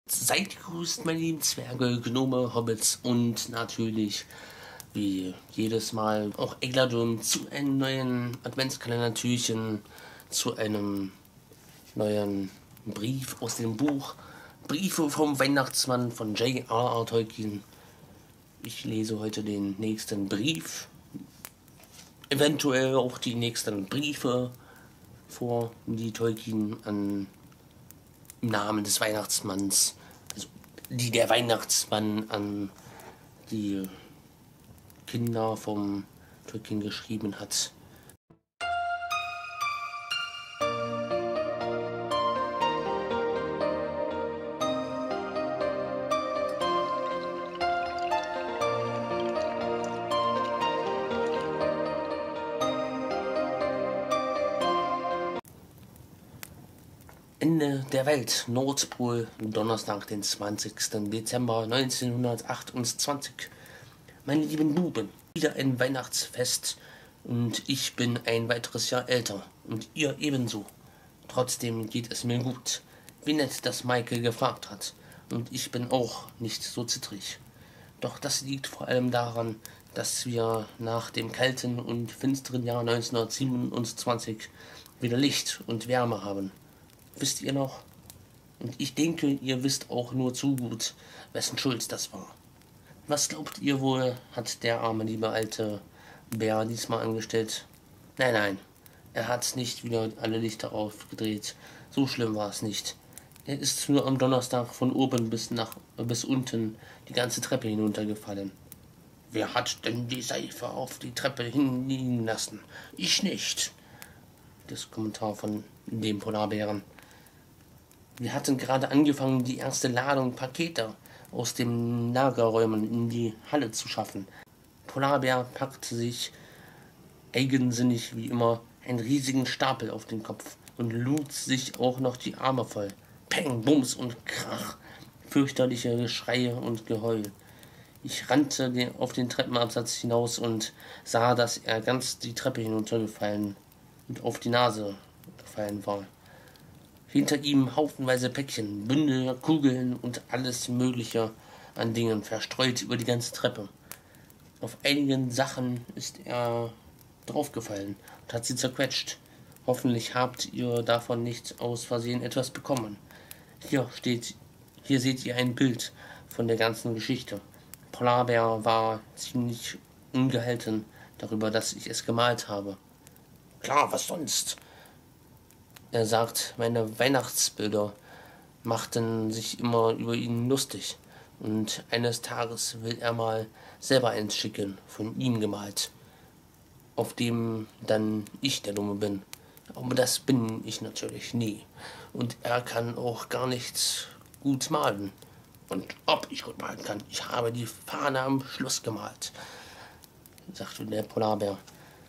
Seid gegrüßt, meine lieben Zwerge, Gnome, Hobbits und natürlich, wie jedes Mal, auch Egladum zu einem neuen Adventskalender-Türchen, zu einem neuen Brief aus dem Buch Briefe vom Weihnachtsmann von J.R.R. Tolkien. Ich lese heute den nächsten Brief, eventuell auch die nächsten Briefe vor, die Tolkien im Namen des Weihnachtsmanns, also die der Weihnachtsmann an die Kinder vom Tolkien geschrieben hat. Ende der Welt, Nordpol, Donnerstag, den 20. Dezember 1928. Meine lieben Buben, wieder ein Weihnachtsfest und ich bin ein weiteres Jahr älter und ihr ebenso. Trotzdem geht es mir gut. Wie nett, dass Michael gefragt hat und ich bin auch nicht so zittrig. Doch das liegt vor allem daran, dass wir nach dem kalten und finsteren Jahr 1927 wieder Licht und Wärme haben. Wisst ihr noch? Und ich denke, ihr wisst auch nur zu gut, wessen Schuld das war. Was glaubt ihr wohl, hat der arme, liebe alte Bär diesmal angestellt? Nein, er hat nicht wieder alle Lichter aufgedreht. So schlimm war es nicht. Er ist nur am Donnerstag von oben bis unten die ganze Treppe hinuntergefallen. Wer hat denn die Seife auf die Treppe hinliegen lassen? Ich nicht. Das Kommentar von dem Polarbären. Wir hatten gerade angefangen, die erste Ladung Pakete aus den Lagerräumen in die Halle zu schaffen. Polarbär packte sich eigensinnig wie immer einen riesigen Stapel auf den Kopf und lud sich auch noch die Arme voll. Peng, Bums und Krach, fürchterliche Geschreie und Geheul. Ich rannte auf den Treppenabsatz hinaus und sah, dass er ganz die Treppe hinuntergefallen und auf die Nase gefallen war. Hinter ihm haufenweise Päckchen, Bündel, Kugeln und alles Mögliche an Dingen verstreut über die ganze Treppe. Auf einigen Sachen ist er draufgefallen und hat sie zerquetscht. Hoffentlich habt ihr davon nicht aus Versehen etwas bekommen. Hier seht ihr ein Bild von der ganzen Geschichte. Polarbär war ziemlich ungehalten darüber, dass ich es gemalt habe. Klar, was sonst? Er sagt, meine Weihnachtsbilder machten sich immer über ihn lustig und eines Tages will er mal selber eins schicken, von ihm gemalt, auf dem dann ich der Dumme bin. Aber das bin ich natürlich nie und er kann auch gar nicht gut malen. Und ob ich gut malen kann, ich habe die Fahne am Schluss gemalt, sagte der Polarbär.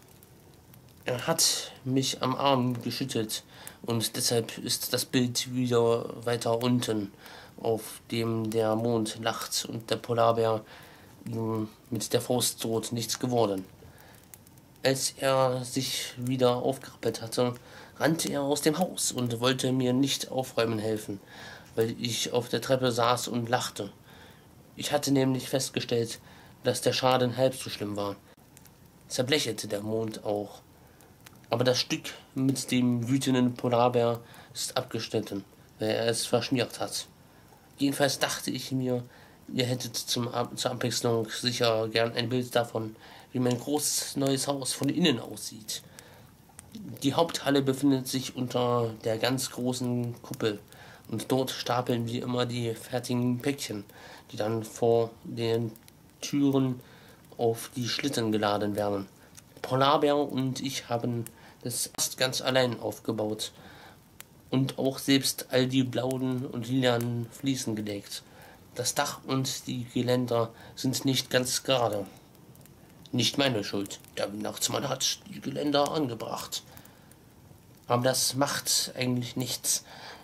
Er hat mich am Arm geschüttelt und deshalb ist das Bild wieder weiter unten, auf dem der Mond lacht und der Polarbär ihm mit der Faust droht, nichts geworden. Als er sich wieder aufgerappelt hatte, rannte er aus dem Haus und wollte mir nicht aufräumen helfen, weil ich auf der Treppe saß und lachte. Ich hatte nämlich festgestellt, dass der Schaden halb so schlimm war. Zerblechelte der Mond auch. Aber das Stück mit dem wütenden Polarbär ist abgeschnitten, weil er es verschmiert hat. Jedenfalls dachte ich mir, ihr hättet zur Abwechslung sicher gern ein Bild davon, wie mein großes neues Haus von innen aussieht. Die Haupthalle befindet sich unter der ganz großen Kuppel und dort stapeln wir immer die fertigen Päckchen, die dann vor den Türen auf die Schlitten geladen werden. Polarbär und ich haben das fast ganz allein aufgebaut und auch selbst all die blauen und lilanen Fliesen gelegt. Das Dach und die Geländer sind nicht ganz gerade. Nicht meine Schuld. Der Weihnachtsmann hat die Geländer angebracht. Aber das macht eigentlich nichts.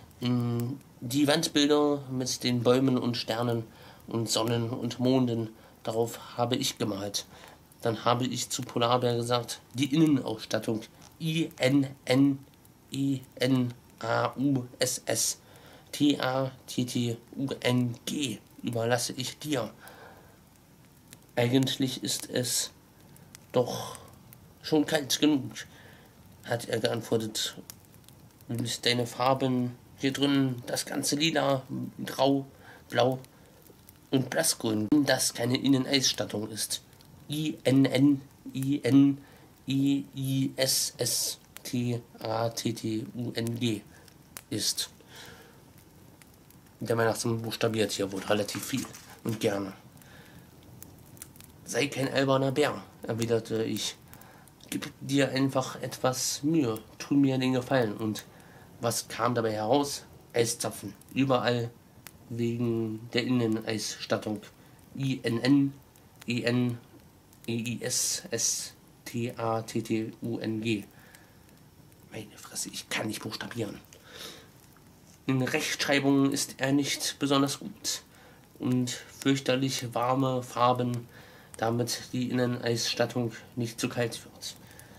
Die Wandbilder mit den Bäumen und Sternen und Sonnen und Monden, darauf habe ich gemalt. Dann habe ich zu Polarbär gesagt, die Innenausstattung, INNENAUSS, Tattung überlasse ich dir. Eigentlich ist es doch schon kalt genug, hat er geantwortet. Du willst deine Farben hier drin, das ganze lila, grau, blau und blassgrün, das keine Inneneisstattung ist. INNIISSTATTUNG ist. Der Weihnachtsmann buchstabiert hier wohl relativ viel und gerne. Sei kein alberner Bär, erwiderte ich. Gib dir einfach etwas Mühe, tu mir den Gefallen. Und was kam dabei heraus? Eiszapfen, überall wegen der Inneneisstattung. INNEISSTATTUNG. Meine Fresse, ich kann nicht buchstabieren. In Rechtschreibung ist er nicht besonders gut. Und fürchterlich warme Farben, damit die Inneneisstattung nicht zu kalt wird.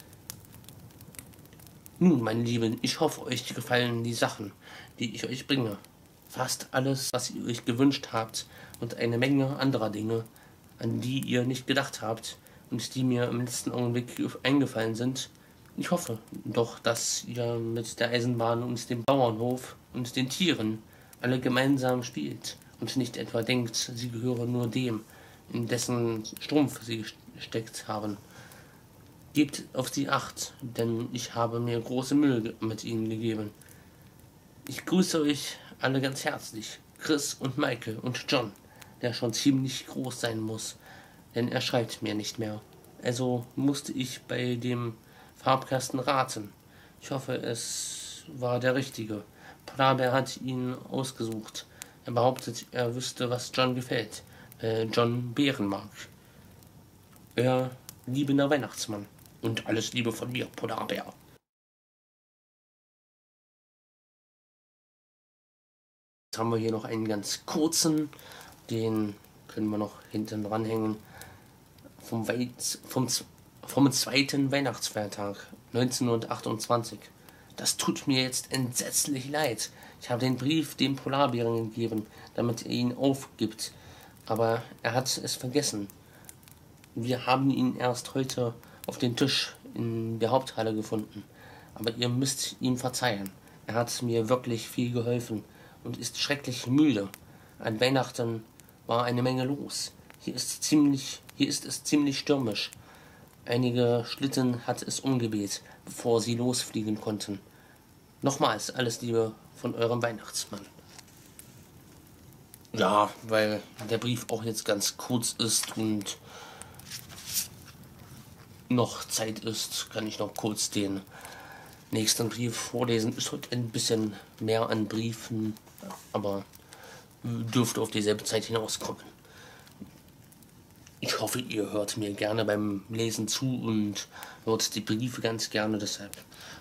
Nun, meine Lieben, ich hoffe, euch gefallen die Sachen, die ich euch bringe. Fast alles, was ihr euch gewünscht habt und eine Menge anderer Dinge, an die ihr nicht gedacht habt und die mir im letzten Augenblick eingefallen sind. Ich hoffe doch, dass ihr mit der Eisenbahn und dem Bauernhof und den Tieren alle gemeinsam spielt und nicht etwa denkt, sie gehören nur dem, in dessen Strumpf sie gesteckt haben. Gebt auf sie Acht, denn ich habe mir große Mühe mit ihnen gegeben. Ich grüße euch alle ganz herzlich, Chris und Michael und John, der schon ziemlich groß sein muss, denn er schreibt mir nicht mehr. Also musste ich bei dem Farbkasten raten. Ich hoffe, es war der richtige. Polarbär hat ihn ausgesucht. Er behauptet, er wüsste, was John gefällt. John Beeren mag. Euer liebender Weihnachtsmann. Und alles Liebe von mir, Polarbär. Jetzt haben wir hier noch einen ganz kurzen, den können wir noch hinten dranhängen. Vom zweiten Weihnachtsfeiertag 1928. Das tut mir jetzt entsetzlich leid. Ich habe den Brief dem Polarbären gegeben, damit er ihn aufgibt. Aber er hat es vergessen. Wir haben ihn erst heute auf den Tisch in der Haupthalle gefunden. Aber ihr müsst ihm verzeihen. Er hat mir wirklich viel geholfen und ist schrecklich müde. An Weihnachten war eine Menge los. Hier ist es ziemlich stürmisch. Einige Schlitten hat es umgeweht, bevor sie losfliegen konnten. Nochmals alles Liebe von eurem Weihnachtsmann. Ja, weil der Brief auch jetzt ganz kurz ist und noch Zeit ist, kann ich noch kurz den nächsten Brief vorlesen. Ist heute ein bisschen mehr an Briefen, aber dürfte auf dieselbe Zeit hinauskommen. Ich hoffe, ihr hört mir gerne beim Lesen zu und hört die Briefe ganz gerne, deshalb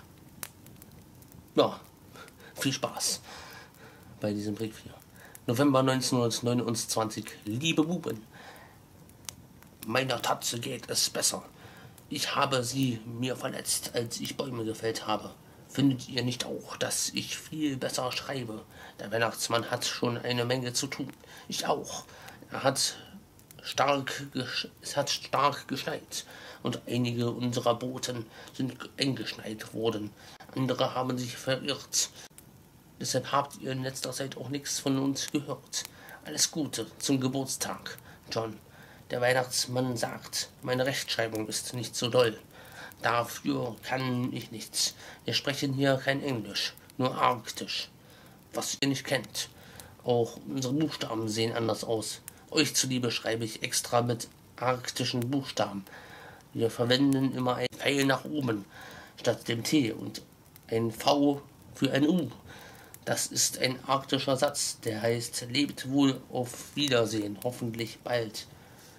ja, viel Spaß bei diesem Brief hier. November 1929. Liebe Buben, meiner Tatze geht es besser. Ich habe sie mir verletzt, als ich Bäume gefällt habe. Findet ihr nicht auch, dass ich viel besser schreibe? Der Weihnachtsmann hat schon eine Menge zu tun. Ich auch. Es hat stark geschneit und einige unserer Booten sind eingeschneit worden. Andere haben sich verirrt. Deshalb habt ihr in letzter Zeit auch nichts von uns gehört. Alles Gute zum Geburtstag, John. Der Weihnachtsmann sagt, meine Rechtschreibung ist nicht so doll. Dafür kann ich nichts. Wir sprechen hier kein Englisch, nur Arktisch, was ihr nicht kennt. Auch unsere Buchstaben sehen anders aus. Euch zuliebe schreibe ich extra mit arktischen Buchstaben. Wir verwenden immer ein Pfeil nach oben statt dem T und ein V für ein U. Das ist ein arktischer Satz, der heißt, lebt wohl, auf Wiedersehen, hoffentlich bald.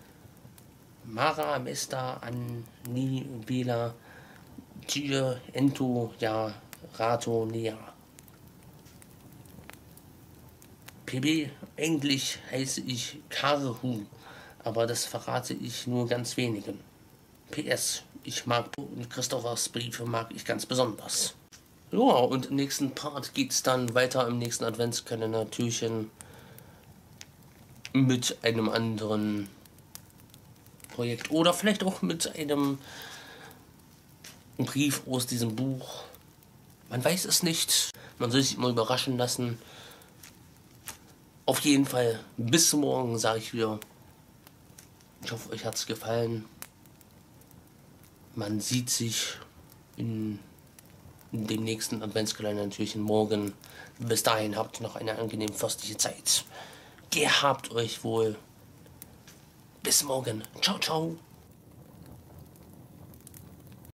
Mara Mesta Anni Vela Tier Ento Ja Rato Nea. PB, eigentlich heiße ich Karehu, aber das verrate ich nur ganz wenigen. PS, ich mag und Christophers Briefe mag ich ganz besonders. Ja, und im nächsten Part geht es dann weiter im nächsten Adventskalender-Türchen mit einem anderen Projekt oder vielleicht auch mit einem Brief aus diesem Buch. Man weiß es nicht. Man soll sich immer überraschen lassen. Auf jeden Fall, bis morgen, sage ich wieder. Ich hoffe, euch hat es gefallen. Man sieht sich in dem nächsten Adventskalender natürlich morgen. Bis dahin habt ihr noch eine angenehm festliche Zeit. Gehabt euch wohl. Bis morgen. Ciao, ciao.